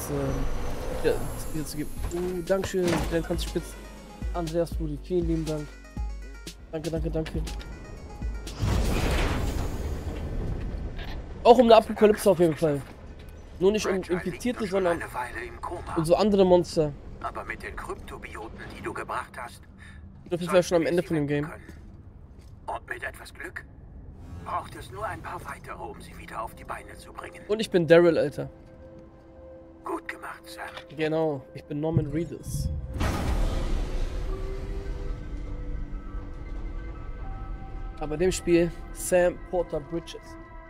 ja, zu geben. Dankeschön, dann kannst du spitz. Andreas Rudi, vielen lieben Dank. Danke, danke, danke. Auch um eine Apokalypse auf jeden Fall. Nur nicht um Infizierte, sondern um so andere Monster. Aber mit den Kryptobioten, die du gebracht hast, Das ist ja schon am Ende von dem Game. Und mit etwas Glück braucht es nur ein paar weitere, um sie wieder auf die Beine zu bringen. Und ich bin Daryl, Alter. Gut gemacht, Sam. Genau, ich bin Norman Reedus. Aber in dem Spiel Sam Porter Bridges.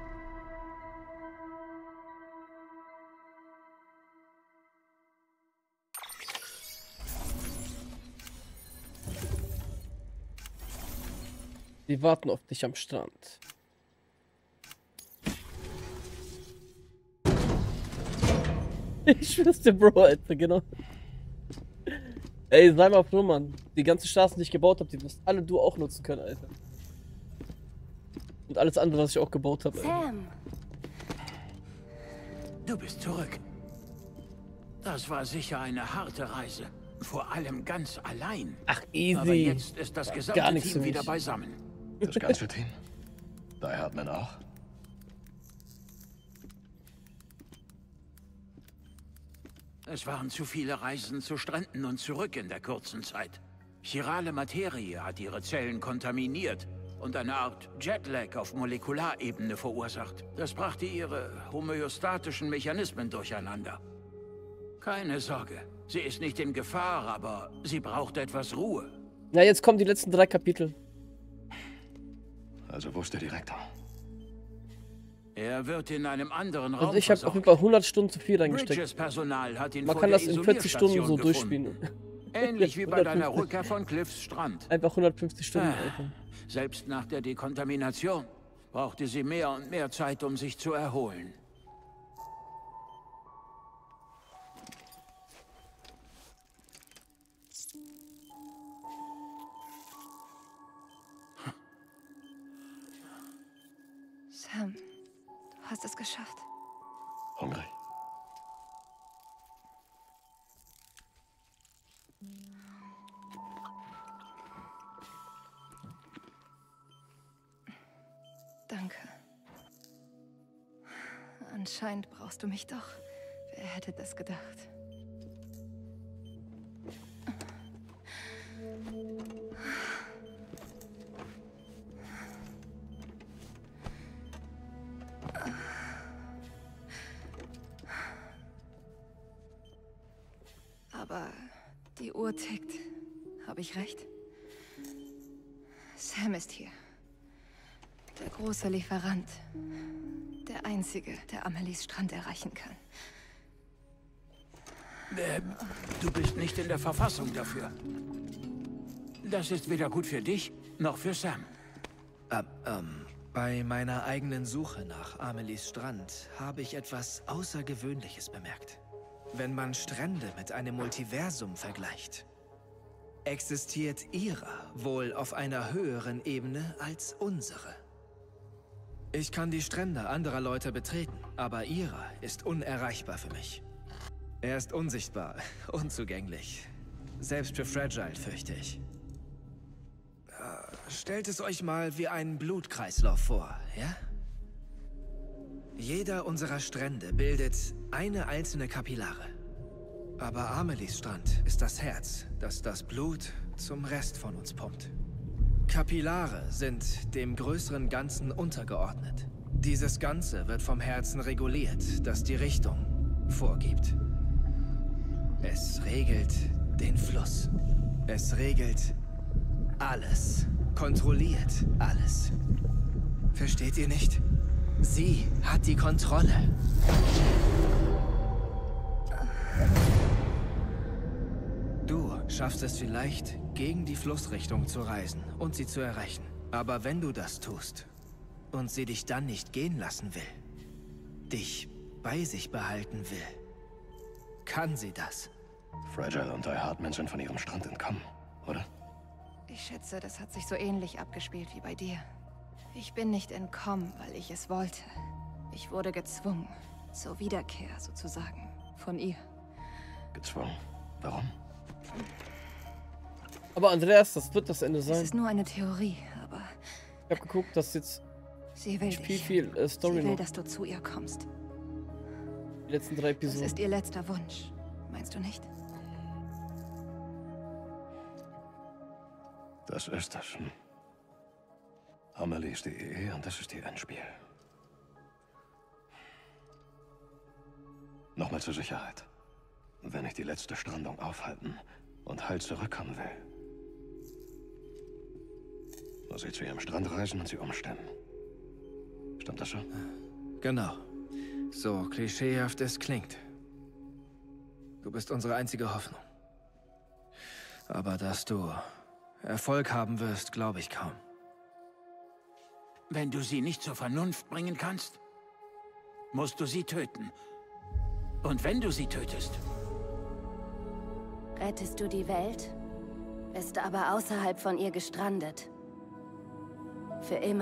Die warten auf dich am Strand. Ich schwör's dir, Bro, Alter, genau. Ey, sei mal froh, Mann. Die ganzen Straßen, die ich gebaut habe, die wirst alle du auch nutzen können, Alter. Und alles andere, was ich auch gebaut habe. Sam! Du bist zurück. Das war sicher eine harte Reise. Vor allem ganz allein. Ach, easy. Aber jetzt ist das gesamte Team wieder beisammen. Das ganze Team? Die Hardman auch? Es waren zu viele Reisen zu Stränden und zurück in der kurzen Zeit. Chirale Materie hat ihre Zellen kontaminiert und eine Art Jetlag auf Molekularebene verursacht. Das brachte ihre homöostatischen Mechanismen durcheinander. Keine Sorge, sie ist nicht in Gefahr, aber sie braucht etwas Ruhe. Ja, jetzt kommen die letzten 3 Kapitel. Also wo ist der Direktor? Er wird in einem anderen Raum Also ich habe auf jeden Fall 100 Stunden zu viel reingesteckt. Bridges Personal hat ihn Man vor kann der das in 40 Stunden so Isolierstation durchspielen. Ähnlich wie bei deiner Rückkehr von Cliffs Strand. Einfach 150 Stunden, Alter. Selbst nach der Dekontamination brauchte sie mehr und mehr Zeit, um sich zu erholen. Sam, du hast es geschafft. Hungrig. Danke. Anscheinend brauchst du mich doch. Wer hätte das gedacht? Aber die Uhr tickt. Habe ich recht? Sam ist hier. Der große Lieferant. Der einzige, der Amelies Strand erreichen kann. Du bist nicht in der Verfassung dafür. Das ist weder gut für dich, noch für Sam. Bei meiner eigenen Suche nach Amelies Strand habe ich etwas Außergewöhnliches bemerkt. Wenn man Strände mit einem Multiversum vergleicht, existiert ihrer wohl auf einer höheren Ebene als unsere. Ich kann die Strände anderer Leute betreten, aber ihrer ist unerreichbar für mich. Er ist unsichtbar, unzugänglich. Selbst für Fragile, fürchte ich. Stellt es euch mal wie einen Blutkreislauf vor, ja? Jeder unserer Strände bildet eine einzelne Kapillare. Aber Amelies Strand ist das Herz, das das Blut zum Rest von uns pumpt. Kapillare sind dem größeren Ganzen untergeordnet. Dieses Ganze wird vom Herzen reguliert, das die Richtung vorgibt. Es regelt den Fluss. Es regelt alles. Kontrolliert alles. Versteht ihr nicht? Sie hat die Kontrolle. Du schaffst es vielleicht, gegen die Flussrichtung zu reisen und sie zu erreichen. Aber wenn du das tust und sie dich dann nicht gehen lassen will, dich bei sich behalten will, kann sie das. Fragile und Die Hardman sind von ihrem Strand entkommen, oder? Ich schätze, das hat sich so ähnlich abgespielt wie bei dir. Ich bin nicht entkommen, weil ich es wollte. Ich wurde gezwungen. Zur Wiederkehr, sozusagen. Von ihr. Gezwungen. Warum? Aber Andreas, das wird das Ende Es sein. ist nur eine Theorie, aber Ich habe geguckt, dass jetzt sie will viel dich. Story Sie will, noch. dass du zu ihr kommst. Die letzten 3 Das Episoden. ist ihr letzter Wunsch. Meinst du nicht? Das ist es. Amelie ist die Ehe und das ist ihr Endspiel. Nochmal zur Sicherheit. Wenn ich die letzte Strandung aufhalten und heil zurückkommen will, muss ich zu ihrem Strand reisen und sie umstimmen. Stimmt das so? Genau. So klischeehaft es klingt. Du bist unsere einzige Hoffnung. Aber dass du Erfolg haben wirst, glaube ich kaum. Wenn du sie nicht zur Vernunft bringen kannst, musst du sie töten. Und wenn du sie tötest, Rettest du die Welt, bist aber außerhalb von ihr gestrandet. Für immer.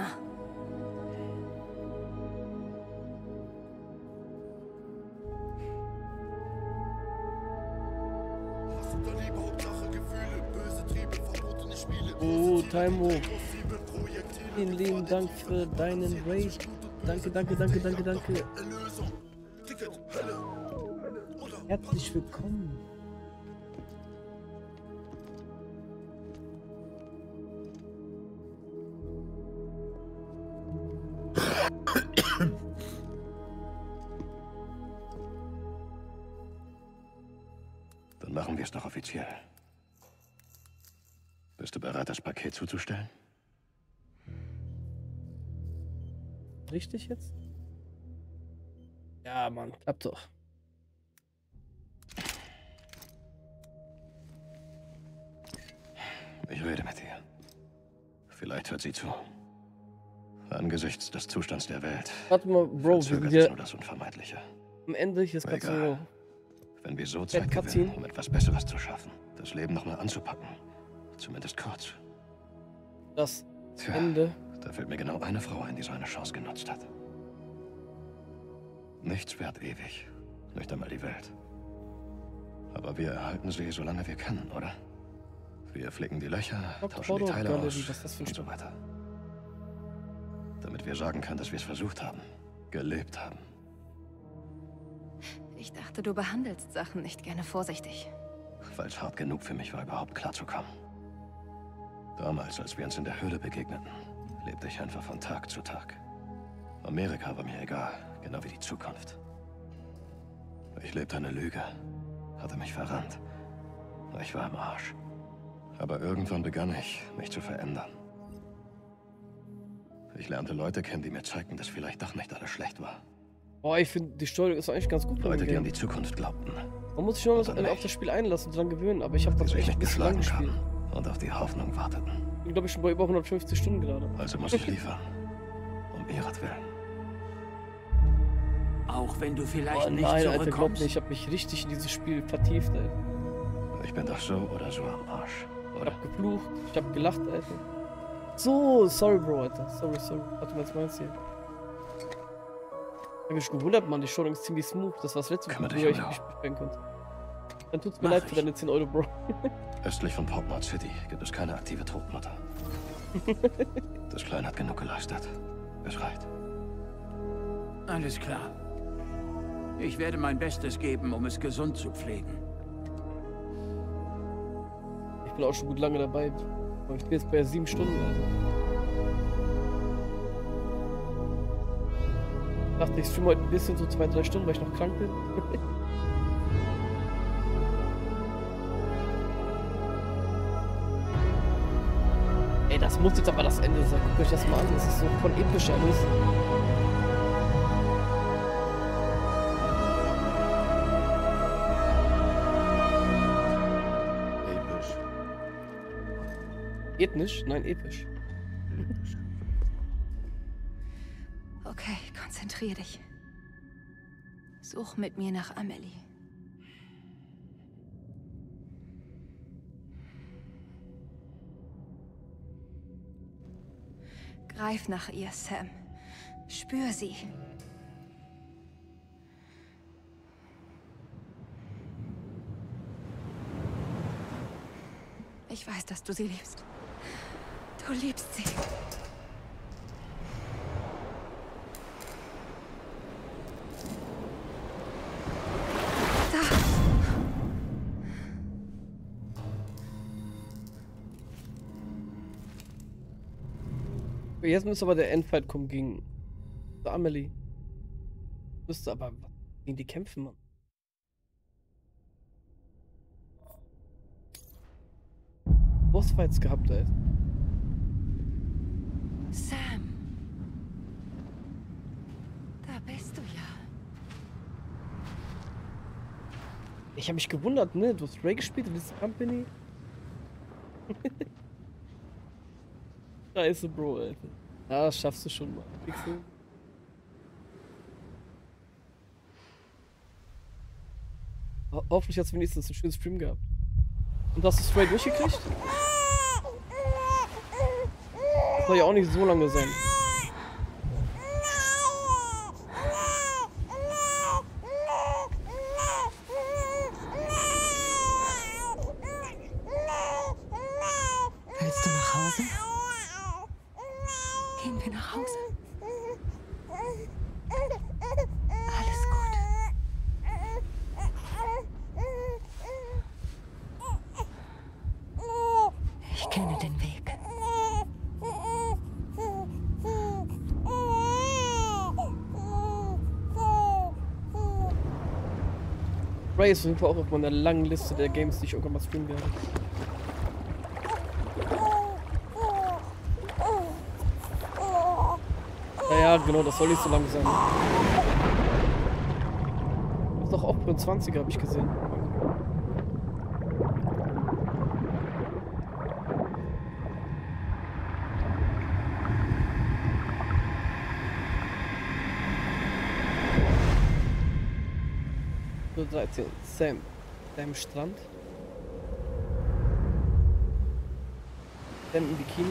Oh, Taimo. Vielen lieben Dank für deinen Raid. Danke. Herzlich willkommen. Dann machen wir es doch offiziell. Bist du bereit, das Paket zuzustellen? Richtig jetzt? Ja, Mann, klappt doch. Ich rede mit ihr. Vielleicht hört sie zu. Angesichts des Zustands der Welt Warte mal, Bro, wir sind verzögert es hier nur das Unvermeidliche. am Ende. Hier ist Aber gerade egal. so. Wenn wir so Zeit Cutscene. gewinnen, um etwas Besseres zu schaffen, das Leben nochmal anzupacken. Zumindest kurz. Das Tja, Ende. da fällt mir genau eine Frau ein, die so eine Chance genutzt hat. Nichts währt ewig. Nicht einmal die Welt. Aber wir erhalten sie, solange wir können, oder? Wir flicken die Löcher, tauschen die Teile Galerie, aus was ist das für ein und so Stück? weiter. Damit wir sagen können, dass wir es versucht haben. Gelebt haben. Ich dachte, du behandelst Sachen nicht gerne vorsichtig. Weil es hart genug für mich war, überhaupt klarzukommen. Damals, als wir uns in der Höhle begegneten, lebte ich einfach von Tag zu Tag. Amerika war mir egal, genau wie die Zukunft. Ich lebte eine Lüge, hatte mich verrannt. Ich war im Arsch. Aber irgendwann begann ich, mich zu verändern. Ich lernte Leute kennen, die mir zeigten, dass vielleicht doch nicht alles schlecht war. Boah, ich finde, die Steuerung ist eigentlich ganz gut. bei dem Leute, die an Game. die Zukunft glaubten. Man muss sich nur Oder nicht. auf das Spiel einlassen und dran gewöhnen, aber ich habe Die das sich echt nicht ein bisschen lang geschlagen gespielt. haben und auf die Hoffnung warteten. Ich bin, glaube ich, schon bei über 150 Stunden gerade. Also muss ich liefern. Um ihretwillen. auch wenn du vielleicht Oh nicht nein, Alter, glaub zurückkommst. mir, ich habe mich richtig in dieses Spiel vertieft, Alter. Ich bin doch so oder so am Arsch, Ich oder? hab geflucht, ich hab gelacht, Alter. So, sorry, Bro, Alter. Sorry. Warte mal, was meinst du hier? Ich hab mich schon gewundert, Mann, die Steuerung ist ziemlich smooth. Das war das letzte Kümmere Mal, dich wo um ich Leo. mich beschweren konnte. Dann tut's mir Mach leid für ich. deine 10 Euro, Bro. Östlich von Port Knot City gibt es keine aktive Todmutter. Das Klein hat genug geleistet. Es reicht. Alles klar. Ich werde mein Bestes geben, um es gesund zu pflegen. Ich bin auch schon gut lange dabei. Aber ich bin jetzt bei 7 Stunden, Alter. Ich dachte, ich streame heute ein bisschen, so 2-3 Stunden, weil ich noch krank bin. Ey, das muss jetzt aber das Ende sein. Guckt euch das mal an. Das ist so von episch alles. Episch. Ethnisch? Nein, episch. Okay, konzentrier dich. Such mit mir nach Amelie. Greif nach ihr, Sam. Spür sie. Ich weiß, dass du sie liebst. Du liebst sie. Jetzt müsste aber der Endfight kommen gegen Amelie. Müsste aber gegen die kämpfen, Mann. Bossfights gehabt, ey. Sam. Da bist du ja. Ich habe mich gewundert, ne? Du hast Ray gespielt in dieser Company. Scheiße, Bro, Alter. Ja, das schaffst du schon mal. Pixel. Hoffentlich hast du wenigstens einen schönen Stream gehabt. Und hast du Stray durchgekriegt? Das soll ja auch nicht so lange sein. Willst du nach Hause? Gehen wir nach Hause? Alles gut. Ich kenne den Weg. Ray ist auf jeden Fall auch auf meiner langen Liste der Games, die ich irgendwann mal streamen werde. Ja, genau, das soll nicht so lang sein. Das ist doch auch für 20er, habe ich gesehen. So 13. Sam. Sam Strand. Sam im Bikini.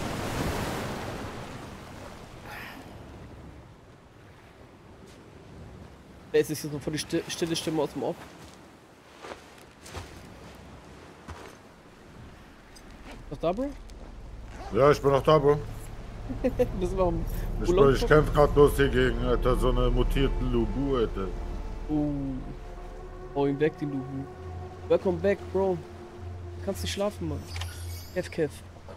Wer ist jetzt so voll die stille Stimme aus dem Off? Was da, Bro? Ja, ich bin noch da, Bro. Das war ein Ich kämpfe gerade los hier gegen, Alter, so eine mutierten Lubu, Alter. Hau ihn weg, den Lubu. Welcome back, Bro. Du kannst nicht schlafen, Mann. Kev.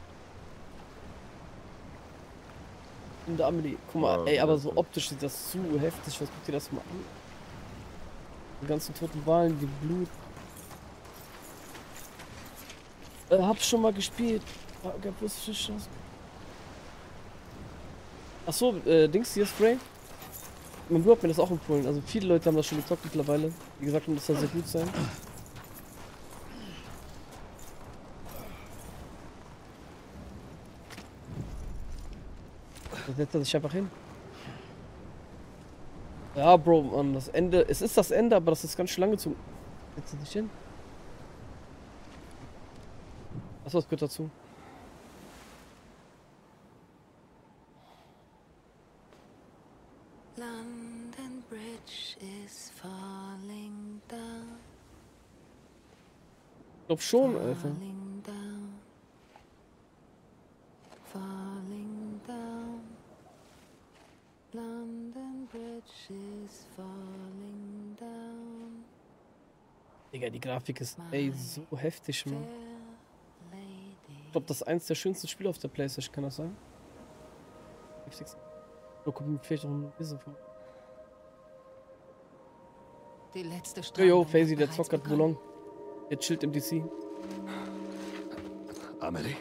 In der Amelie. Guck mal, ey, aber so optisch sieht das zu heftig. Was guckt dir das mal an? Die ganzen toten Walen, die Blut. Hab's schon mal gespielt. Achso, Dings, hier ist Frey. Mein Bruder hat mir das auch empfohlen. Also viele Leute haben das schon gezockt mittlerweile. Wie gesagt, das soll sehr gut sein. Da setzt er sich einfach hin. Ja, Bro, Mann, das Ende. Es ist das Ende, aber das ist ganz schön lange zu. Setzt er sich hin. Achso, das gehört dazu. London Bridge is falling down. Ich glaub schon, Alter. Falling down. Falling down. London Bridge is falling down. Digga, die Grafik ist, ey, so heftig, Mann. Ich glaube, das ist eins der schönsten Spiele auf der PlayStation, kann das sein? Heftigste. Da kommt mir vielleicht auch ein bisschen vor. Die letzte Yo, Faisy, der zockert Boulogne. Der chillt im DC. Amelie?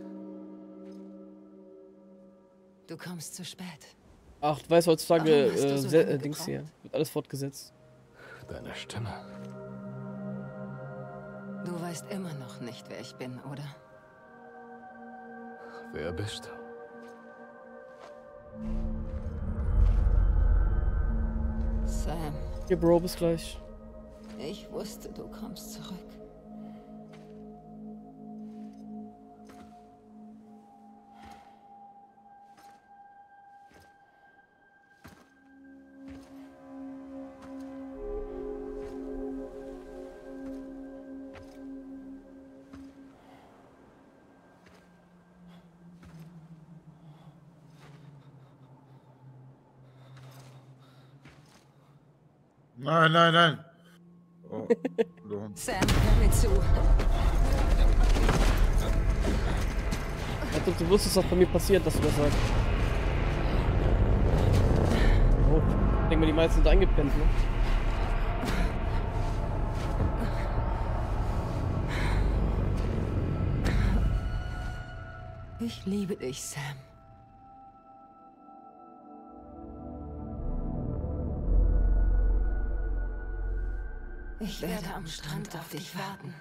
Du kommst zu spät. Ach, du weißt heutzutage, Warum hast du so lange Dings gebraucht? hier. Wird alles fortgesetzt. Deine Stimme. Du weißt immer noch nicht, wer ich bin, oder? Wer bist du? Sam, Hier, Bro, bis gleich. ich wusste, du kommst zurück. Nein, nein, nein. Oh, du Hund. Sam, hör mir zu. Ich dachte, du wusstest, was bei mir passiert, dass du das sagst. Oh, ich denke mal, die meisten sind eingepennt, ne? Ich liebe dich, Sam. Ich werde am Strand auf dich warten.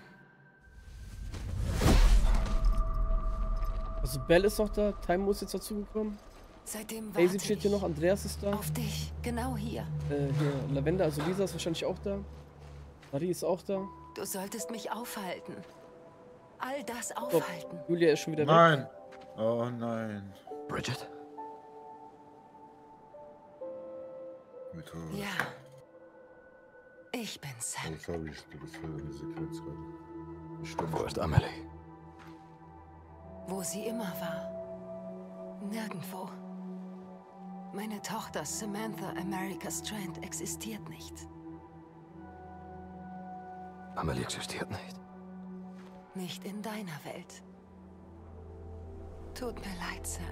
Also Belle ist noch da, Time ist jetzt dazugekommen. Seitdem Daisy warte steht hier ich noch, Andreas ist da. auf dich, genau hier. Hier, Lavender, also Lisa ist wahrscheinlich auch da. Marie ist auch da. Du solltest mich aufhalten. All das So, aufhalten. Julia ist schon wieder weg. Nein. Oh nein. Bridget? Mit Ja. Ich bin Sam. Oh, sorry, du bist voll in die Sequenz gerade. Stimmt. Wo ist Amelie? Wo sie immer war. Nirgendwo. Meine Tochter Samantha America Strand existiert nicht. Amelie existiert nicht. Nicht in deiner Welt. Tut mir leid, Sam.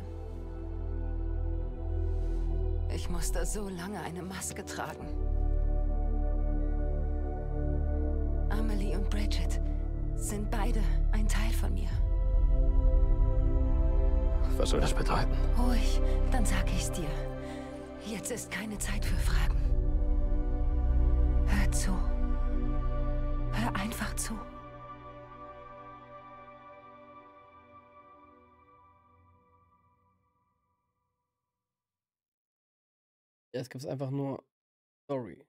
Ich musste so lange eine Maske tragen. Amelie und Bridget sind beide ein Teil von mir. Was soll das bedeuten? Ruhig, dann sag ich's dir. Jetzt ist keine Zeit für Fragen. Hör zu. Hör einfach zu. Ja, es gibt einfach nur Story.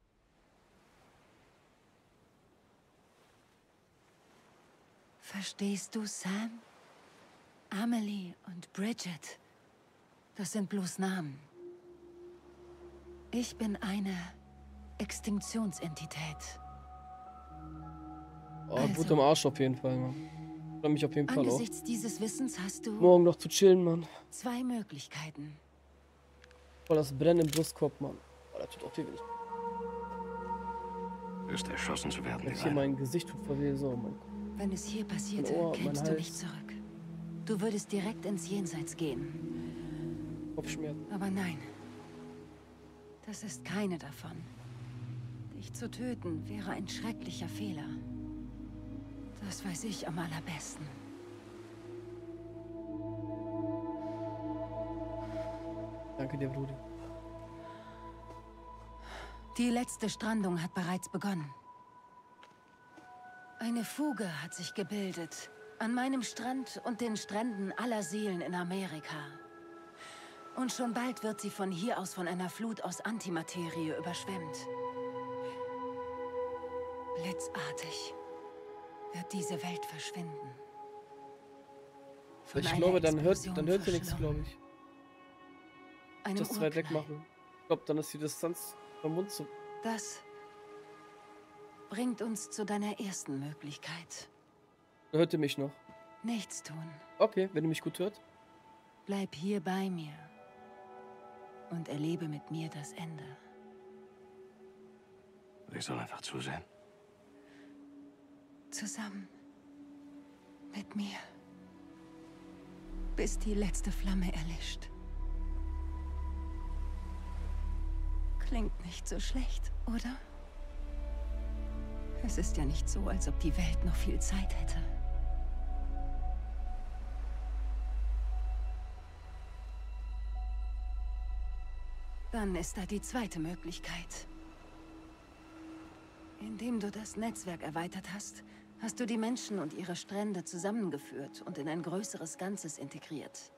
Verstehst du, Sam? Amelie und Bridget, das sind bloß Namen. Ich bin eine Extinktionsentität. Oh, Also, gut am Arsch auf jeden Fall, Mann. Ich freue mich auf jeden Fall auch. Angesichts dieses Wissens hast du Morgen noch zu chillen, Mann. zwei Möglichkeiten. Voll das Brennen im Brustkorb, Mann. Oh, das tut auch weh, wenn Ist erschossen zu werden. ich hier mein Gesicht tut verwehe. So, mein Wenn es hier passierte, Mein Ohr, mein kämst du Hals. nicht zurück. Du würdest direkt ins Jenseits gehen. Kopfschmerzen. Aber nein, das ist keine davon. Dich zu töten wäre ein schrecklicher Fehler. Das weiß ich am allerbesten. Danke dir, Brudi. Die letzte Strandung hat bereits begonnen. Eine Fuge hat sich gebildet. An meinem Strand und den Stränden aller Seelen in Amerika. Und schon bald wird sie von hier aus von einer Flut aus Antimaterie überschwemmt. Blitzartig wird diese Welt verschwinden. Von Ich einer glaube, dann hört Explosion sie nichts, glaube verschlungen. ich. Einem Das zu weit weg Urknall. machen. Ich glaube, dann ist die Distanz vom Mund zu. Das bringt uns zu deiner ersten Möglichkeit. Hört ihr mich noch? Nichts tun. Okay, wenn ihr mich gut hört. Bleib hier bei mir und erlebe mit mir das Ende. Ich soll einfach zusehen. Zusammen mit mir, bis die letzte Flamme erlischt. Klingt nicht so schlecht, oder? Es ist ja nicht so, als ob die Welt noch viel Zeit hätte. Dann ist da die zweite Möglichkeit. Indem du das Netzwerk erweitert hast, hast du die Menschen und ihre Strände zusammengeführt und in ein größeres Ganzes integriert.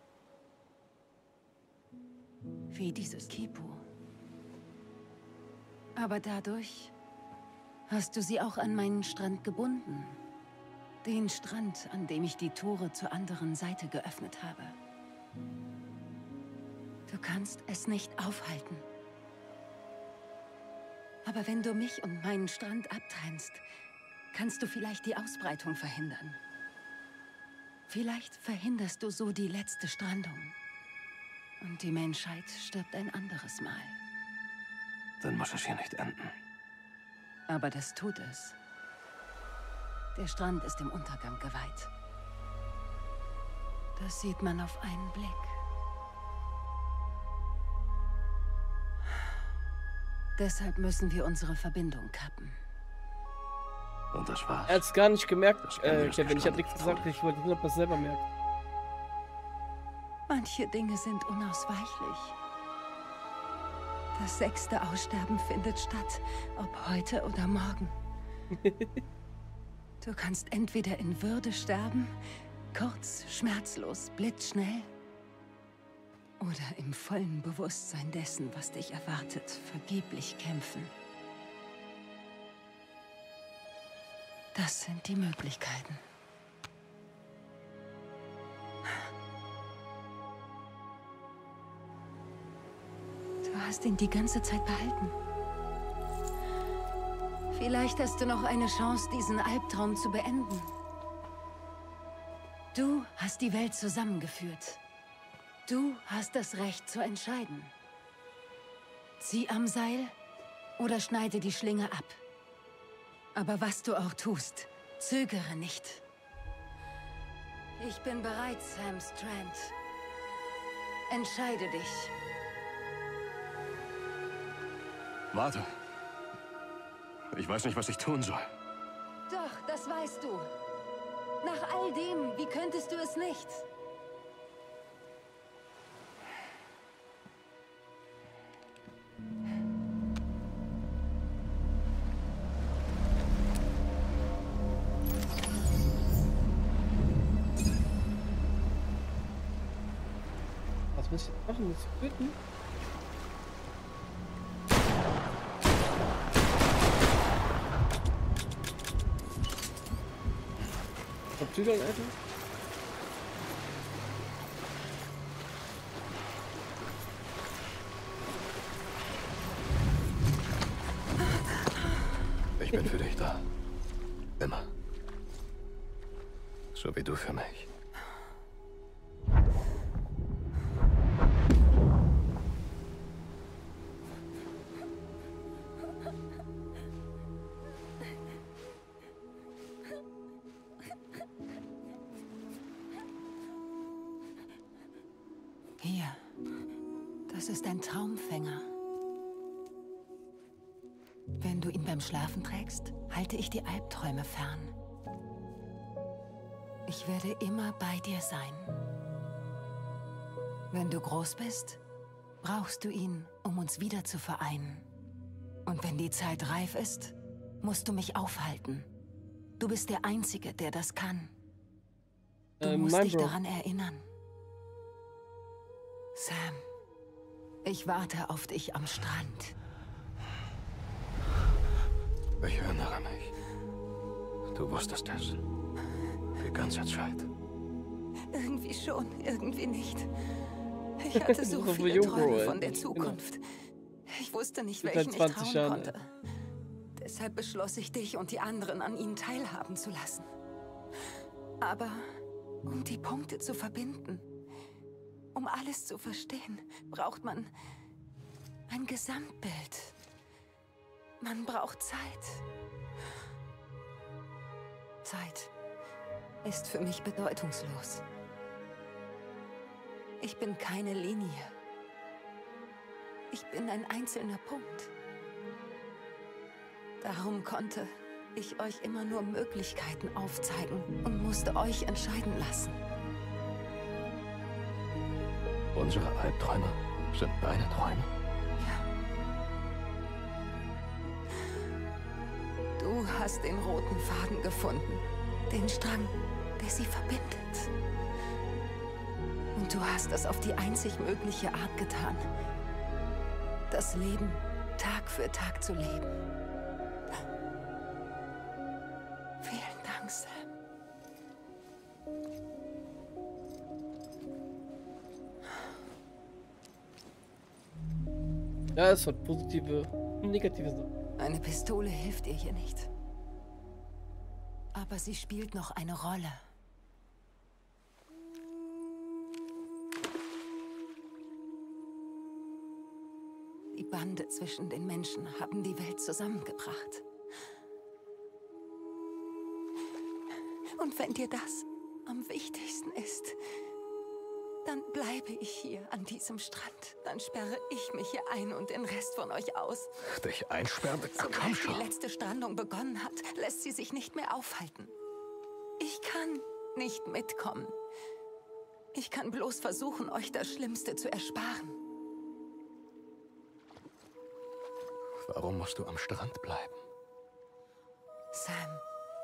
Wie dieses Kipu. Aber dadurch hast du sie auch an meinen Strand gebunden. Den Strand, an dem ich die Tore zur anderen Seite geöffnet habe. Du kannst es nicht aufhalten. Aber wenn du mich und meinen Strand abtrennst, kannst du vielleicht die Ausbreitung verhindern. Vielleicht verhinderst du so die letzte Strandung. Und die Menschheit stirbt ein anderes Mal. Dann muss es hier nicht enden. Aber das tut es. Der Strand ist dem Untergang geweiht. Das sieht man auf einen Blick. Deshalb müssen wir unsere Verbindung kappen. Und das war's. Er hat's gar nicht gemerkt, Das kann ich Kevin. Ich habe verstanden. nichts gesagt. Ich wollte nur, ob er es selber merkt. Manche Dinge sind unausweichlich. Das 6. Aussterben findet statt, ob heute oder morgen. Du kannst entweder in Würde sterben, kurz, schmerzlos, blitzschnell, oder im vollen Bewusstsein dessen, was dich erwartet, vergeblich kämpfen. Das sind die Möglichkeiten. Du hast ihn die ganze Zeit behalten. Vielleicht hast du noch eine Chance, diesen Albtraum zu beenden. Du hast die Welt zusammengeführt. Du hast das Recht zu entscheiden. Zieh am Seil oder schneide die Schlinge ab. Aber was du auch tust, zögere nicht. Ich bin bereit, Sam Strand. Entscheide dich. Warte. Ich weiß nicht, was ich tun soll. Doch, das weißt du. Nach all dem, wie könntest du es nicht? Was muss ich machen? Muss ich töten? Verprügeln einfach? Ich bin für dich da. Immer. So wie du für mich. Hier. Das ist ein Traumfänger. Wenn du ihn beim Schlafen trägst, halte ich die Albträume fern. Ich werde immer bei dir sein. Wenn du groß bist, brauchst du ihn, um uns wieder zu vereinen. Und wenn die Zeit reif ist, musst du mich aufhalten. Du bist der Einzige, der das kann. Du musst nein, dich Bro. daran erinnern. Sam, ich warte auf dich am Strand. Ich erinnere mich. Du wusstest es. Die ganze Zeit. Irgendwie schon, irgendwie nicht. Ich hatte so So viele jung, Bro, Träume ey. von der Genau. Zukunft. Ich wusste nicht, Mit welchen ich 20 trauen Jahren, konnte. Deshalb beschloss ich, dich und die anderen an ihnen teilhaben zu lassen. Aber um die Punkte zu verbinden, um alles zu verstehen, braucht man ein Gesamtbild. Man braucht Zeit. Zeit ist für mich bedeutungslos. Ich bin keine Linie. Ich bin ein einzelner Punkt. Darum konnte ich euch immer nur Möglichkeiten aufzeigen und musste euch entscheiden lassen. Unsere Albträume sind deine Träume. Du hast den roten Faden gefunden, den Strang, der sie verbindet. Und du hast es auf die einzig mögliche Art getan, das Leben Tag für Tag zu leben. Vielen Dank, Sam. Ja, es hat positive und negative Sachen. Eine Pistole hilft ihr hier nicht. Aber sie spielt noch eine Rolle. Die Bande zwischen den Menschen haben die Welt zusammengebracht. Und wenn dir das am wichtigsten ist, dann bleibe ich hier an diesem Strand. Dann sperre ich mich hier ein und den Rest von euch aus. Dich einsperren? Sobald die letzte Strandung begonnen hat, lässt sie sich nicht mehr aufhalten. Ich kann nicht mitkommen. Ich kann bloß versuchen, euch das Schlimmste zu ersparen. Warum musst du am Strand bleiben? Sam,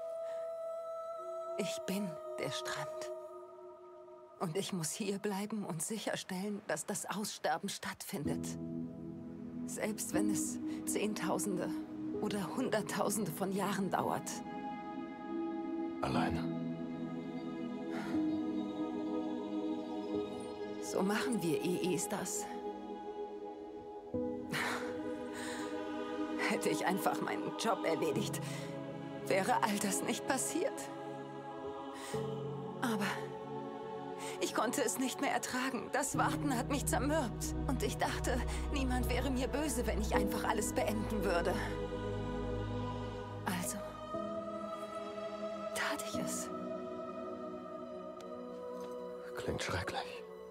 ich bin der Strand. Und ich muss hier bleiben und sicherstellen, dass das Aussterben stattfindet. Selbst wenn es Zehntausende oder Hunderttausende von Jahren dauert. Alleine? So machen wir EEs das. Hätte ich einfach meinen Job erledigt, wäre all das nicht passiert. Aber ich konnte es nicht mehr ertragen. Das Warten hat mich zermürbt. Und ich dachte, niemand wäre mir böse, wenn ich einfach alles beenden würde. Also tat ich es. Klingt schrecklich.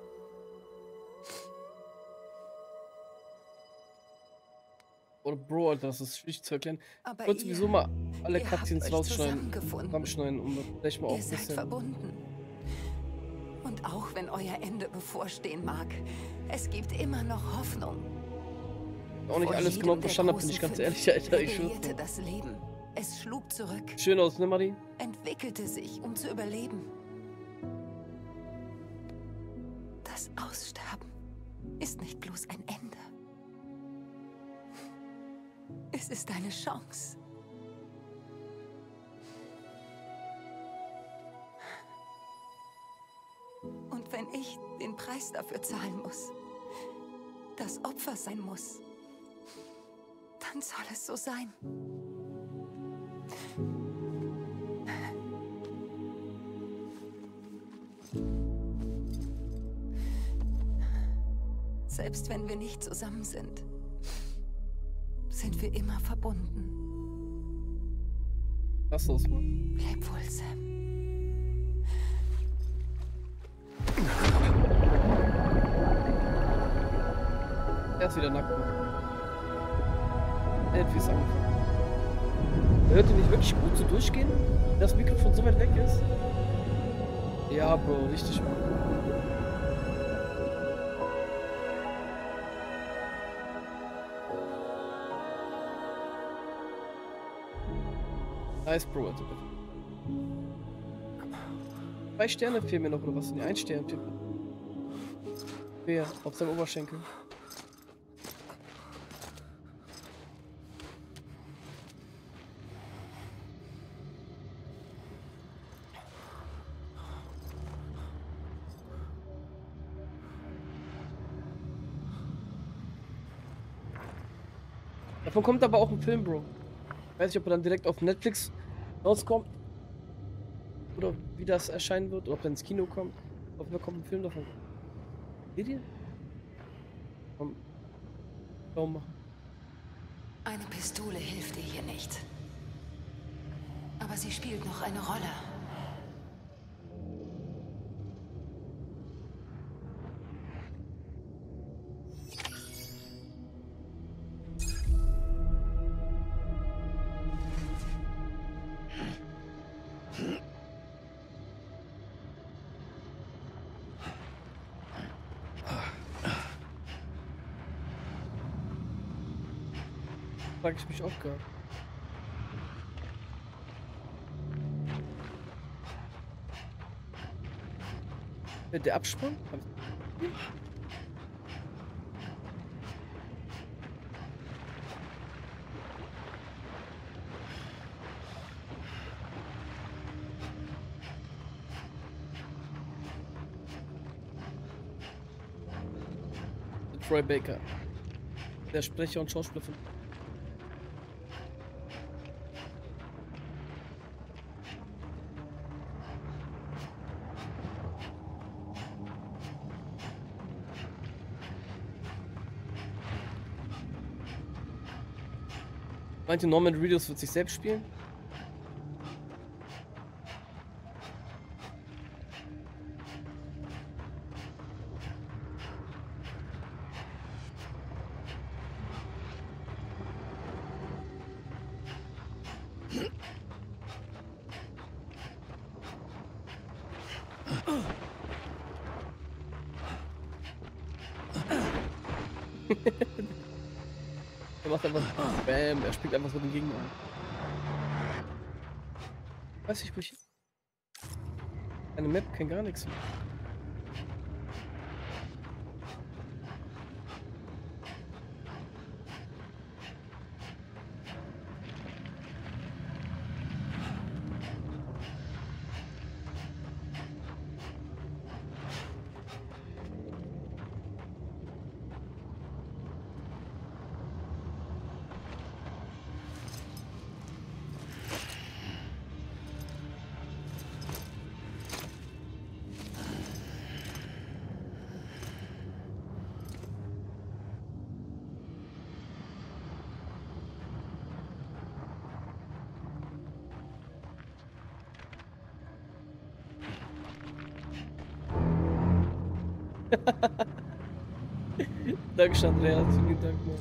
Oder Bro, Alter, das ist schwierig zu erklären. Aber Ich wollte sowieso mal alle ihr habt Cutscenes euch rausschneiden, zusammengefunden. um vielleicht mal auch Ihr ein seid bisschen... verbunden. Und auch wenn euer Ende bevorstehen mag, es gibt immer noch Hoffnung. Auch nicht Vor alles jedem genau der verstanden habe, bin ich großen ganz fünf ehrlich, Alter. Ich rebellierte schwör's. das Leben. Es schlug zurück, Schön aus, ne, Mari? entwickelte sich, um zu überleben. Das Aussterben ist nicht bloß ein Ende. Es ist eine Chance. Und wenn ich den Preis dafür zahlen muss, das Opfer sein muss, dann soll es so sein. Selbst wenn wir nicht zusammen sind, sind wir immer verbunden. Lass los, Mann. Bleib wohl, Sam. Er ist wieder nackt, Mann. Wie ist angefangen. Hört ihr nicht wirklich gut so durchgehen? Wenn das Mikrofon so weit weg ist? Ja, Bro, richtig, Mann. Nice, Bro, also bitte. 2 Sterne fehlen mir noch, oder was? Ne, 1 Stern fehlt mir. Wer? Auf seinem Oberschenkel. Davon kommt aber auch ein Film, Bro. Weiß nicht, ob er dann direkt auf Netflix rauskommt. Oder wie das erscheinen wird. Oder ob er ins Kino kommt. Auf jeden Fall kommt ein Film davon. Seht ihr? Komm. Daumen machen. Eine Pistole hilft dir hier nicht. Aber sie spielt noch eine Rolle. Frag ich mich auch gerade. Der Abspann? Troy Baker. Der Sprecher und Schauspieler von... Meint ihr, Norman Reedus wird sich selbst spielen? Er macht einfach Bam, er spielt einfach so den Gegner an. Weiß ich, wo ich... Keine Map, kein gar nichts. Dankeschön, Andrea. Vielen Dank noch.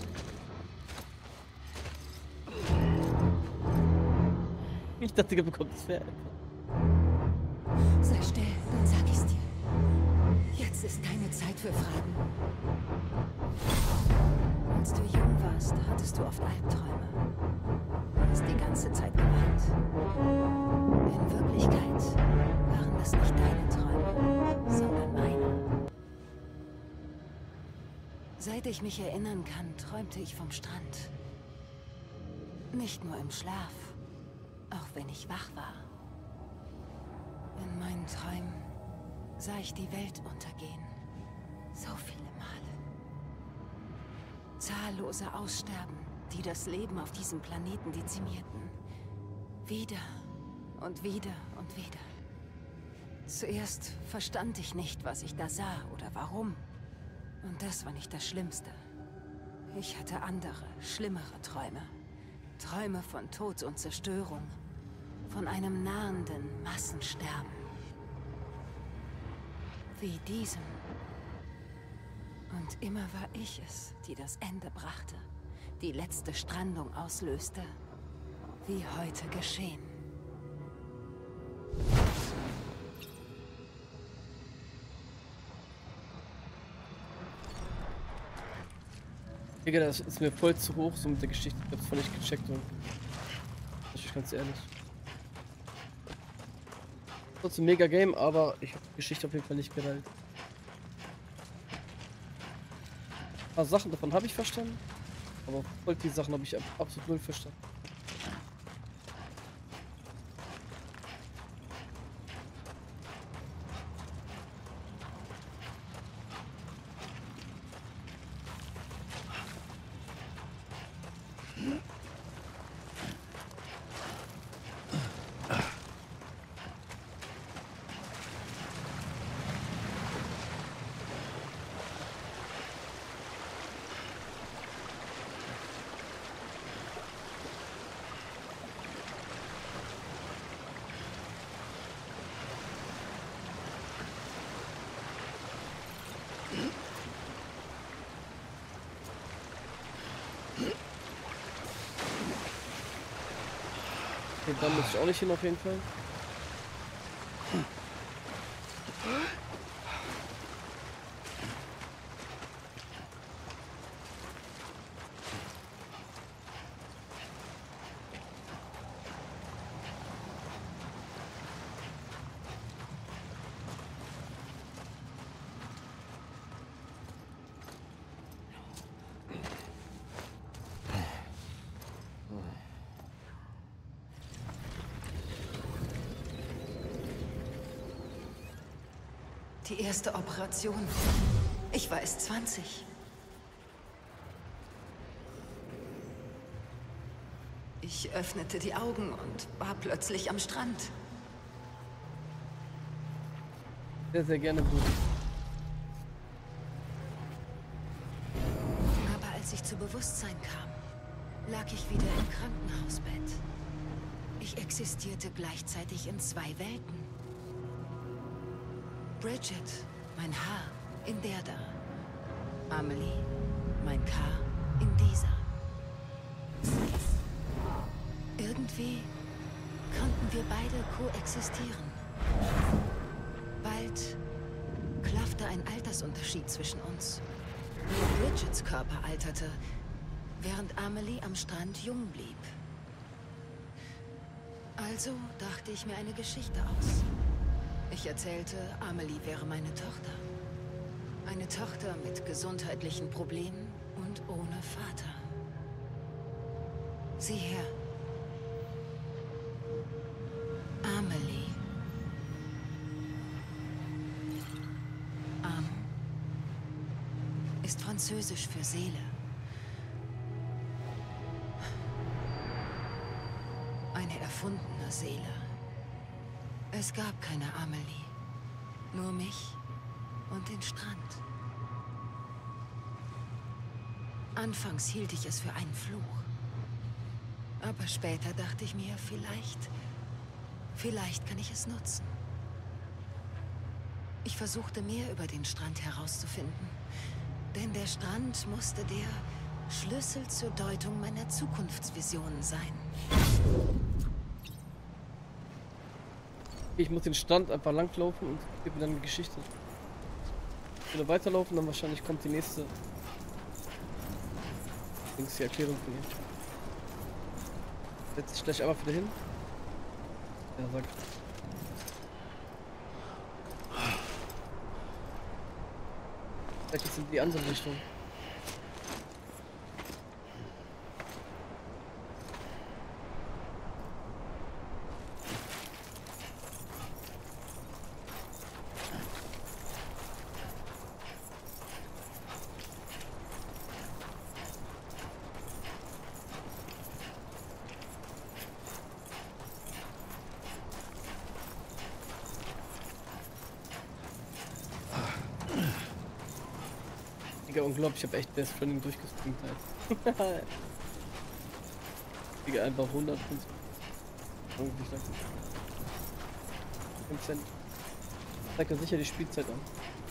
Ich dachte, du bekommst das Pferd. Sei still, dann sag ich's dir. Jetzt ist keine Zeit für Fragen. Als du jung warst, hattest du oft Albträume. Du hast die ganze Zeit geweint. In Wirklichkeit waren das nicht deine Träume, sondern meine. Seit ich mich erinnern kann, träumte ich vom Strand. Nicht nur im Schlaf, auch wenn ich wach war. In meinen Träumen sah ich die Welt untergehen. So viele Male. Zahllose Aussterben, die das Leben auf diesem Planeten dezimierten. Wieder und wieder und wieder. Zuerst verstand ich nicht, was ich da sah oder warum. Und das war nicht das Schlimmste. Ich hatte andere, schlimmere Träume. Träume von Tod und Zerstörung. Von einem nahenden Massensterben. Wie diesem. Und immer war ich es, die das Ende brachte. Die letzte Strandung auslöste. Wie heute geschehen. Digga, das ist mir voll zu hoch, so mit der Geschichte. Ich hab's voll nicht gecheckt. Und ich ganz ehrlich. Trotzdem ein mega Game, aber ich habe die Geschichte auf jeden Fall nicht gereilt. Ein paar Sachen davon habe ich verstanden, aber voll die Sachen habe ich absolut null verstanden. Okay, da muss ich auch nicht hin auf jeden Fall. Die erste Operation. Ich war erst 20. Ich öffnete die Augen und war plötzlich am Strand. Sehr, sehr gerne, Bruder. Aber als ich zu Bewusstsein kam, lag ich wieder im Krankenhausbett. Ich existierte gleichzeitig in zwei Welten. Bridget, mein Haar, in der da. Amelie, mein K, in dieser. Irgendwie konnten wir beide koexistieren. Bald klaffte ein Altersunterschied zwischen uns. Nur Bridgets Körper alterte, während Amelie am Strand jung blieb. Also dachte ich mir eine Geschichte aus. Ich erzählte, Amelie wäre meine Tochter. Eine Tochter mit gesundheitlichen Problemen und ohne Vater. Sieh her. Amelie. Am ist französisch für Seele. Eine erfundene Seele. Es gab keine Amelie. Nur mich und den Strand. Anfangs hielt ich es für einen Fluch. Aber später dachte ich mir, vielleicht kann ich es nutzen. Ich versuchte mehr über den Strand herauszufinden. Denn der Strand musste der Schlüssel zur Deutung meiner Zukunftsvisionen sein. Ich muss den Strand einfach langlaufen und gebe mir dann eine Geschichte. Ich will weiterlaufen, dann wahrscheinlich kommt die nächste. Die Erklärung von ihr. Setz dich gleich einfach wieder hin. Ja, sag. Vielleicht ist es in die andere Richtung. Unglaublich, ich habe echt Best Friending durchgespringt halt. Digga, einfach 100 irgendwie 5 Cent. Zeigt ja sicher die Spielzeit an.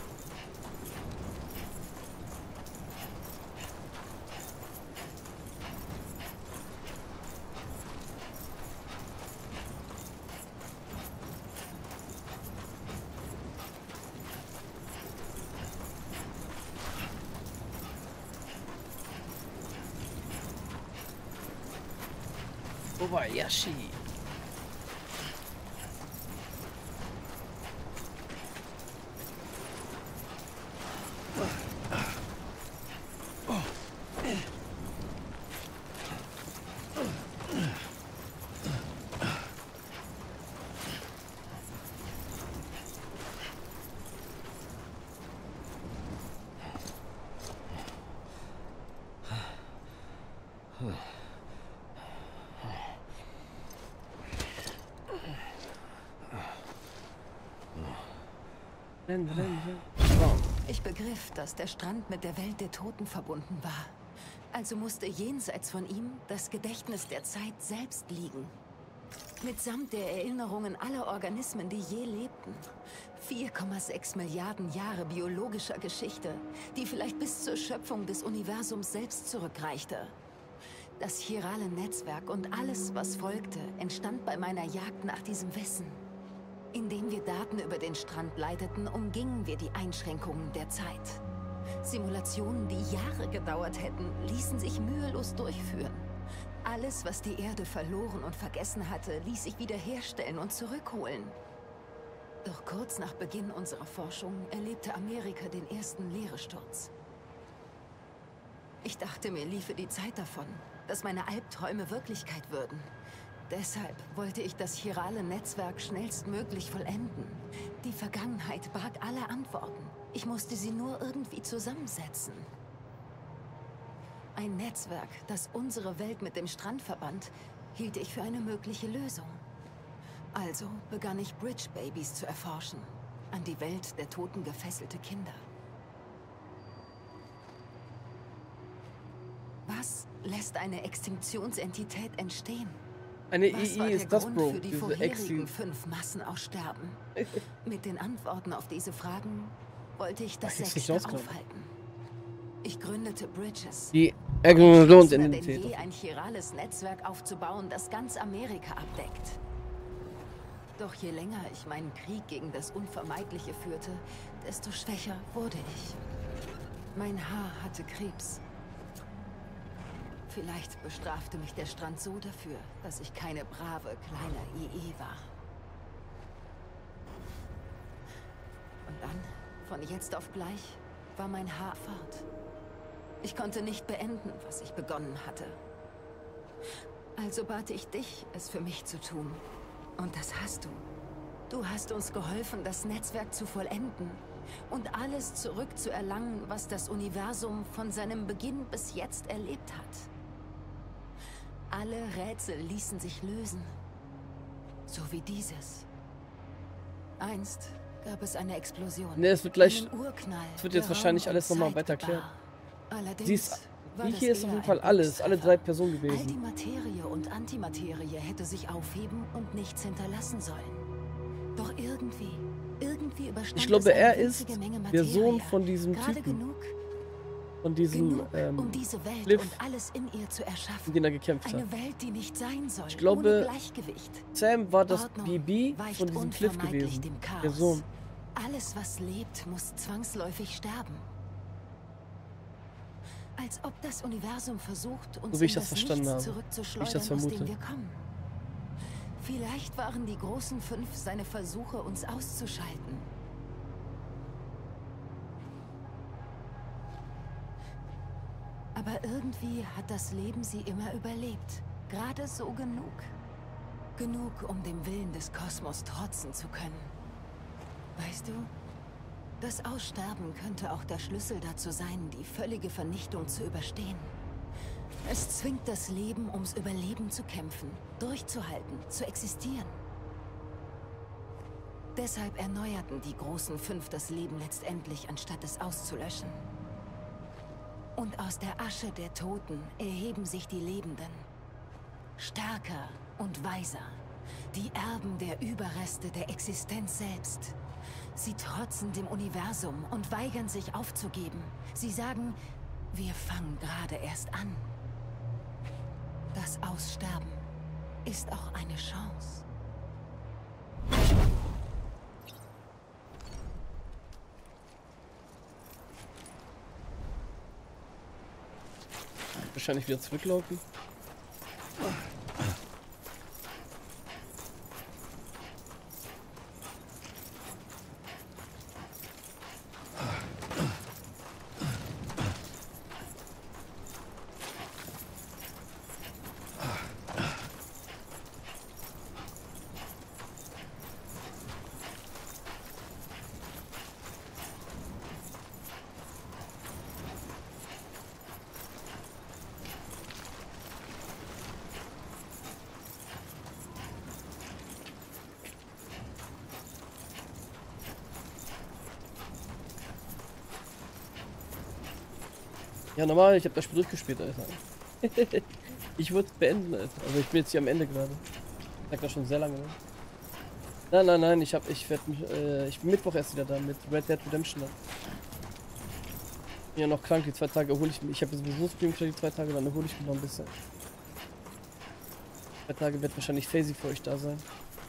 Kobayashi. Ich begriff, dass der Strand mit der Welt der Toten verbunden war. Also musste jenseits von ihm das Gedächtnis der Zeit selbst liegen. Mitsamt der Erinnerungen aller Organismen, die je lebten. 4,6 Milliarden Jahre biologischer Geschichte, die vielleicht bis zur Schöpfung des Universums selbst zurückreichte. Das chirale Netzwerk und alles, was folgte, entstand bei meiner Jagd nach diesem Wissen. Indem wir Daten über den Strand leiteten, umgingen wir die Einschränkungen der Zeit. Simulationen, die Jahre gedauert hätten, ließen sich mühelos durchführen. Alles, was die Erde verloren und vergessen hatte, ließ sich wiederherstellen und zurückholen. Doch kurz nach Beginn unserer Forschung erlebte Amerika den ersten Leeresturz. Ich dachte, mir liefe die Zeit davon, dass meine Albträume Wirklichkeit würden. Deshalb wollte ich das chirale Netzwerk schnellstmöglich vollenden. Die Vergangenheit barg alle Antworten. Ich musste sie nur irgendwie zusammensetzen. Ein Netzwerk, das unsere Welt mit dem Strand verband, hielt ich für eine mögliche Lösung. Also begann ich Bridge Babies zu erforschen. An die Welt der Toten gefesselte Kinder. Was lässt eine Extinktionsentität entstehen? Eine Was II war der ist das, Grund Bro. für die Diese vorherigen 5 Massenaussterben? Mit den Antworten auf diese Fragen wollte ich das Ach, 6. rauskommen. aufhalten. Ich gründete Bridges. Die Entschlossener denn je Explosionsentität. ein chirales Netzwerk aufzubauen, das ganz Amerika abdeckt. Doch je länger ich meinen Krieg gegen das Unvermeidliche führte, desto schwächer wurde ich. Mein Haar hatte Krebs. Vielleicht bestrafte mich der Strand so dafür, dass ich keine brave, kleine IE war. Und dann, von jetzt auf gleich, war mein Haar fort. Ich konnte nicht beenden, was ich begonnen hatte. Also bat ich dich, es für mich zu tun. Und das hast du. Du hast uns geholfen, das Netzwerk zu vollenden und alles zurückzuerlangen, was das Universum von seinem Beginn bis jetzt erlebt hat. Alle Rätsel ließen sich lösen. So wie dieses. Einst gab es eine Explosion. Ne, es wird gleich. Einen Urknall, Es wird jetzt der wahrscheinlich Raum alles und nochmal Zeit weiter erklärt. gebar. Allerdings Sie ist. war Die das hier ist auf eher jeden Fall ein alles. Alle Glücksfall. 3 Personen All die gewesen. Materie und Antimaterie hätte sich aufheben und nichts hinterlassen sollen. Doch irgendwie überstand Ich glaube, es eine er ist winzige Menge der Materie. Sohn von diesem Gerade Typen. genug, Von diesem um diese Welt Cliff, und alles in ihr zu erschaffen. den er gekämpft hat. Eine Welt, die nicht sein soll, Ich glaube, ohne Gleichgewicht. Sam war das Ordnung BB weicht von diesem Cliff unvermeidlich gewesen. dem Chaos. Der Sohn. Alles, was lebt, muss zwangsläufig sterben. Als ob das Universum versucht, uns So wie ich in das verstanden Nichts habe. zurückzuschleudern, Wie ich das aus dem vermute. wir kommen. Vielleicht waren die großen 5 seine Versuche, uns auszuschalten. Aber irgendwie hat das Leben sie immer überlebt. Gerade so genug. Genug, um dem Willen des Kosmos trotzen zu können. Weißt du, das Aussterben könnte auch der Schlüssel dazu sein, die völlige Vernichtung zu überstehen. Es zwingt das Leben, ums Überleben zu kämpfen, durchzuhalten, zu existieren. Deshalb erneuerten die großen 5 das Leben letztendlich, anstatt es auszulöschen. Und aus der Asche der Toten erheben sich die Lebenden. Stärker und weiser. Die Erben der Überreste der Existenz selbst. Sie trotzen dem Universum und weigern sich aufzugeben. Sie sagen, wir fangen gerade erst an. Das Aussterben ist auch eine Chance. Wahrscheinlich wieder zurücklaufen. Ja, normal, ich habe das Spiel durchgespielt, Alter. Ich würde es beenden, Alter. Also ich bin jetzt hier am Ende gerade. Ich sag das schon sehr lange, ne? Nein, ich bin Mittwoch erst wieder da mit Red Dead Redemption. Dann. Bin ja noch krank, die 2 Tage erhole ich mich. Ich habe sowieso Stream für die 2 Tage, dann erhole ich mich noch ein bisschen. 2 Tage wird wahrscheinlich Phasey für euch da sein.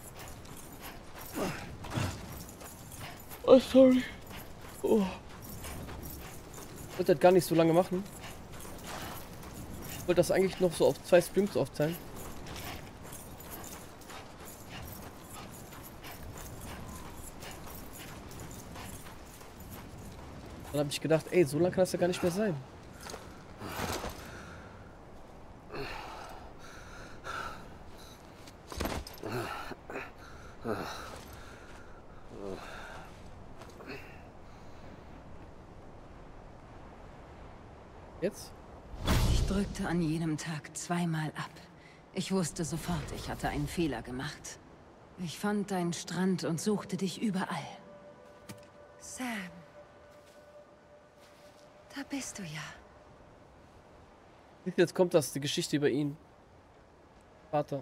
Oh, sorry. Oh. Ich wollte das gar nicht so lange machen. Ich wollte das eigentlich noch so auf 2 Streams aufteilen. Dann habe ich gedacht, ey, so lange kann das ja gar nicht mehr sein. Jetzt? Ich drückte an jenem Tag 2-mal ab. Ich wusste sofort, ich hatte einen Fehler gemacht. Ich fand deinen Strand und suchte dich überall. Sam. Da bist du ja. Jetzt kommt das, die Geschichte über ihn. Vater.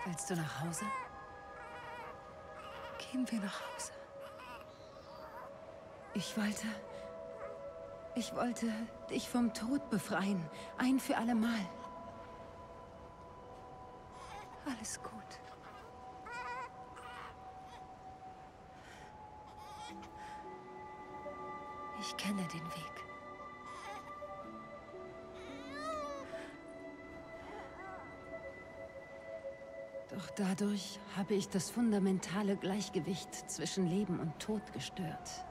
Willst du nach Hause? Gehen wir nach Hause. Ich wollte dich vom Tod befreien. Ein für alle Mal. Alles gut. Ich kenne den Weg. Doch dadurch habe ich das fundamentale Gleichgewicht zwischen Leben und Tod gestört.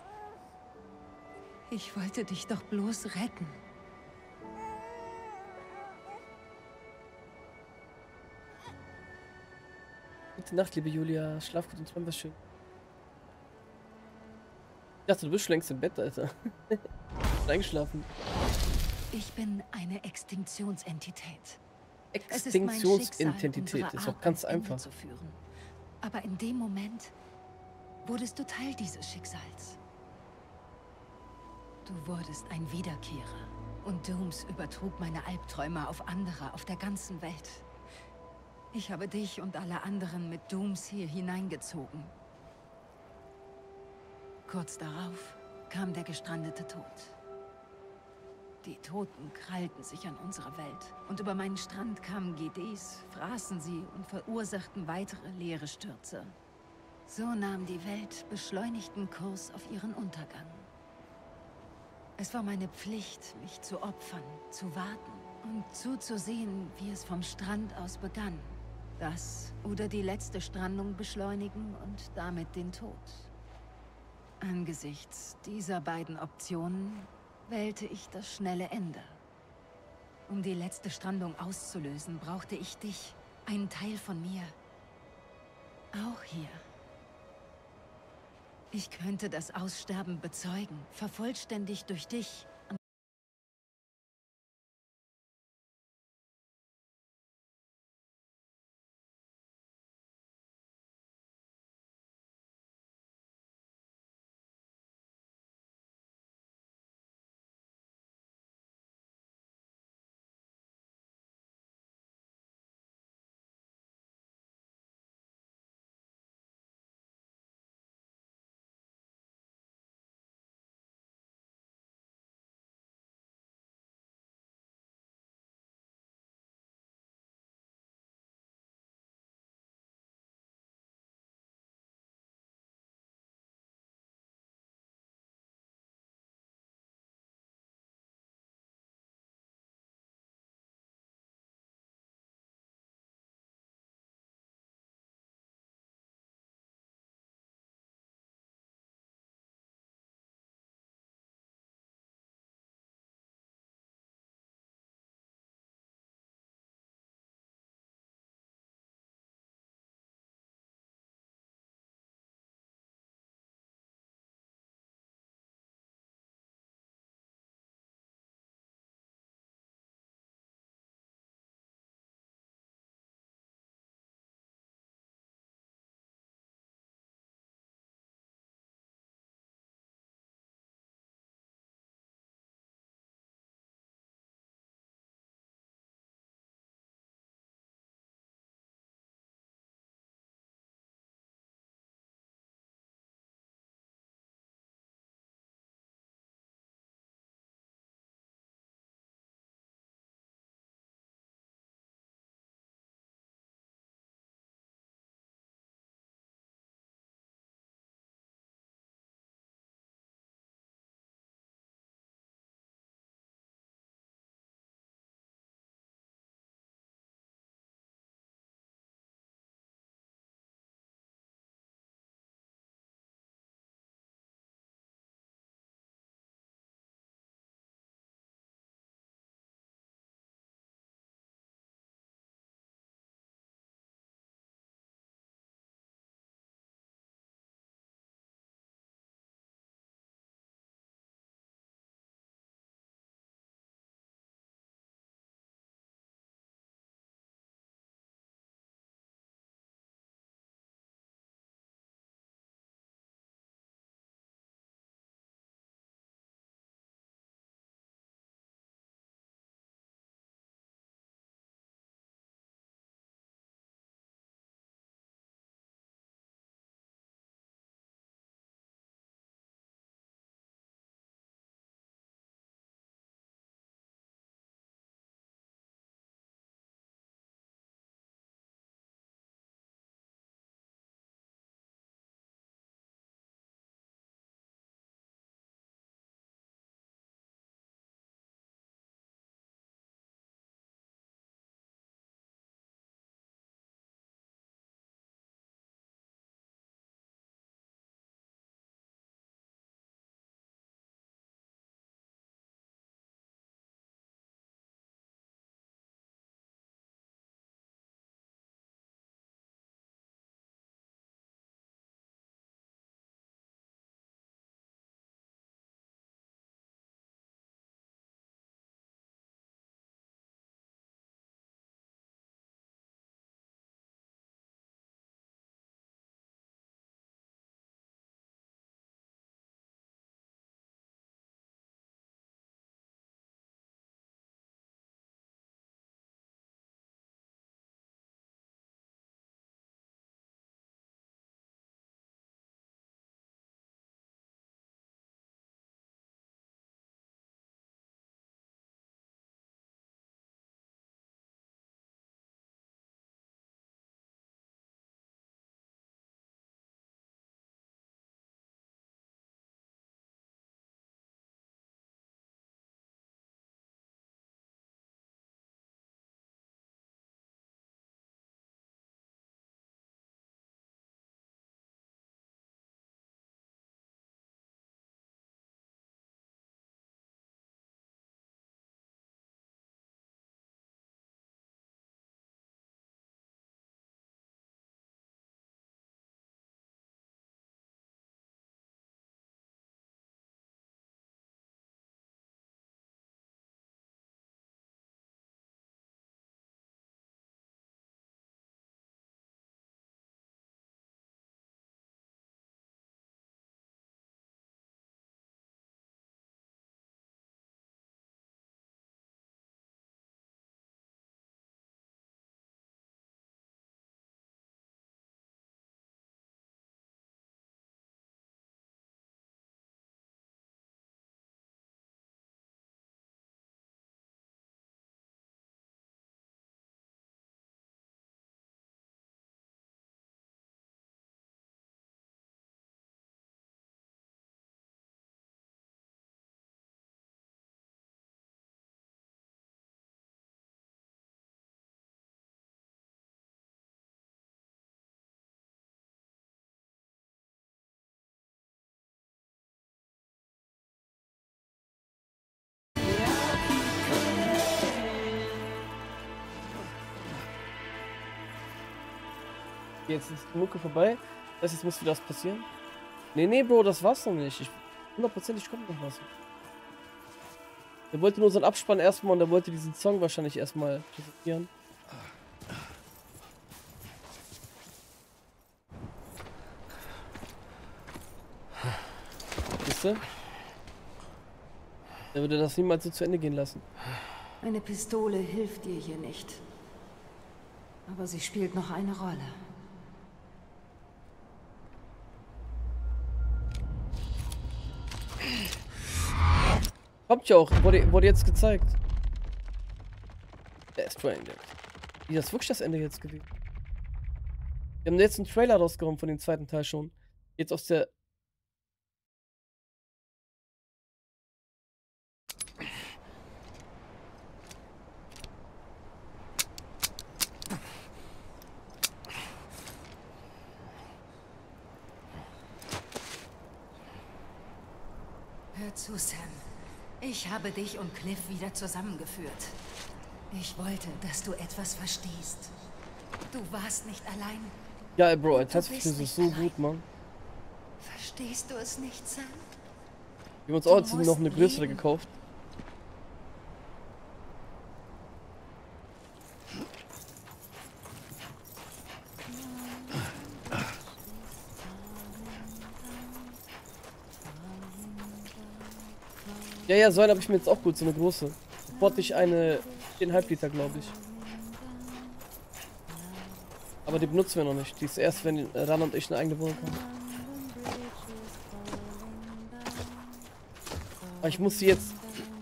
Ich wollte dich doch bloß retten. Gute Nacht, liebe Julia. Schlaf gut und träum was schön. Ich dachte, du bist schon längst im Bett, Alter. Eingeschlafen. Ich bin eine Extinktionsentität. Extinktionsintensität ist auch ganz einfach. Zu führen. Aber in dem Moment wurdest du Teil dieses Schicksals. Du wurdest ein Wiederkehrer. Und Dooms übertrug meine Albträume auf andere auf der ganzen Welt. Ich habe dich und alle anderen mit Dooms hier hineingezogen. Kurz darauf kam der gestrandete Tod. Die Toten krallten sich an unsere Welt. Und über meinen Strand kamen GDs, fraßen sie und verursachten weitere leere Stürze. So nahm die Welt beschleunigten Kurs auf ihren Untergang. Es war meine Pflicht, mich zu opfern, zu warten und zuzusehen, wie es vom Strand aus begann. Das oder die letzte Strandung beschleunigen und damit den Tod. Angesichts dieser beiden Optionen wählte ich das schnelle Ende. Um die letzte Strandung auszulösen, brauchte ich dich, einen Teil von mir. Auch hier. Ich könnte das Aussterben bezeugen, vervollständigt durch dich. Jetzt ist die Mucke vorbei. Das heißt, jetzt muss wieder was passieren. Nee, Bro, das war's noch nicht. 100%ig kommt noch was. Der wollte nur unseren Abspann erstmal und der wollte diesen Song wahrscheinlich erstmal präsentieren. Siehst du? Der würde das niemals so zu Ende gehen lassen. Eine Pistole hilft dir hier nicht. Aber sie spielt noch eine Rolle. Kommt ja auch, wurde jetzt gezeigt. Der ist Stranded. Wie, das ist wirklich das Ende jetzt gewesen. Wir haben jetzt einen Trailer rausgehauen von dem zweiten Teil schon. Jetzt aus der... Hör zu, Sam. Ich habe dich und Cliff wieder zusammengeführt. Ich wollte, dass du etwas verstehst. Du warst nicht allein. Ja, Bro, tatsächlich ist es so gut, Mann. Verstehst du es nicht, Sam? Wir haben uns auch jetzt noch eine größere gekauft. Ja, so eine habe ich mir jetzt auch gut, so eine große. Sportlich eine 4,5 Liter, glaube ich. Aber die benutzen wir noch nicht. Die ist erst, wenn Rana und ich eine eigene Wohnung haben. Aber ich muss sie jetzt...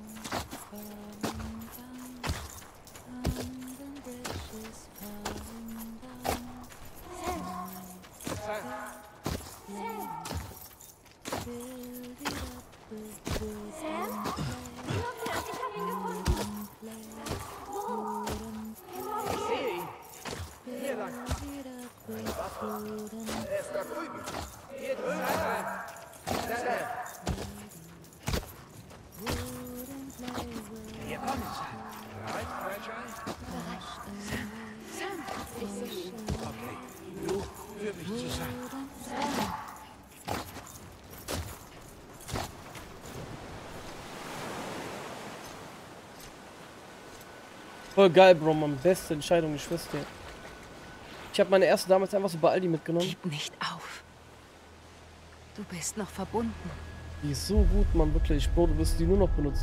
Voll geil, Bro, Mann. Beste Entscheidung, ich schwör's dir. Ich habe meine erste damals einfach so bei Aldi mitgenommen. Gib nicht auf. Du bist noch verbunden. Die ist so gut, Mann, wirklich. Bro, du wirst die nur noch benutzen.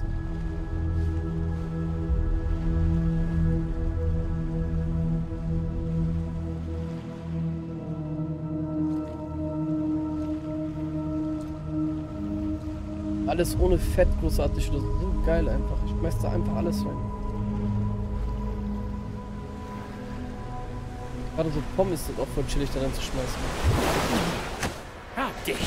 Alles ohne Fett, großartig. Das ist so geil einfach. Ich schmeiß da einfach alles rein. Gerade so Pommes sind auch voll chillig da rein zu schmeißen. Hab dich!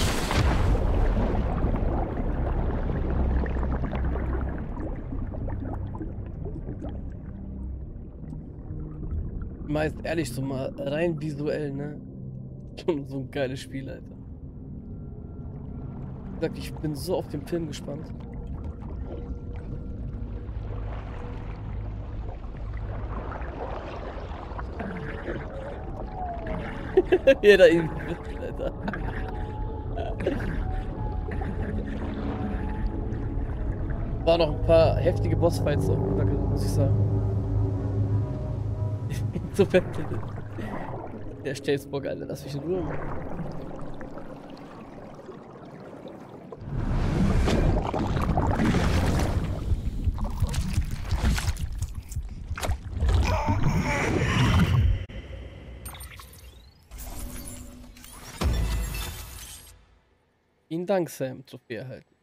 Meist ehrlich, so mal rein visuell, ne? Schon so ein geiles Spiel, Alter. Wie gesagt, ich bin so auf den Film gespannt. Jeder ihn mit, Alter. War noch ein paar heftige Bossfights auf dem Dackel, muss ich sagen. So fett. Der Stellsbock, Alter, lass mich in Ruhe. Vielen Dank, Sam. Trophäe erhalten.